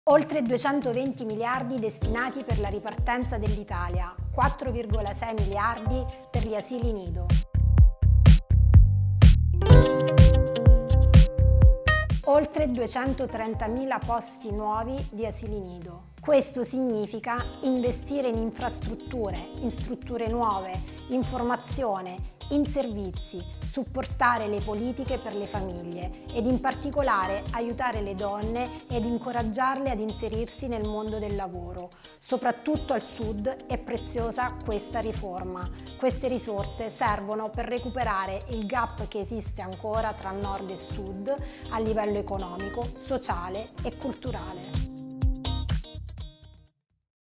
Oltre 220 miliardi destinati per la ripartenza dell'Italia, 4,6 miliardi per gli asili nido. Oltre 230.000 posti nuovi di asili nido. Questo significa investire in infrastrutture, in strutture nuove, in formazione, in servizi, supportare le politiche per le famiglie ed in particolare aiutare le donne ed incoraggiarle ad inserirsi nel mondo del lavoro. Soprattutto al sud è preziosa questa riforma. Queste risorse servono per recuperare il gap che esiste ancora tra nord e sud a livello economico, sociale e culturale.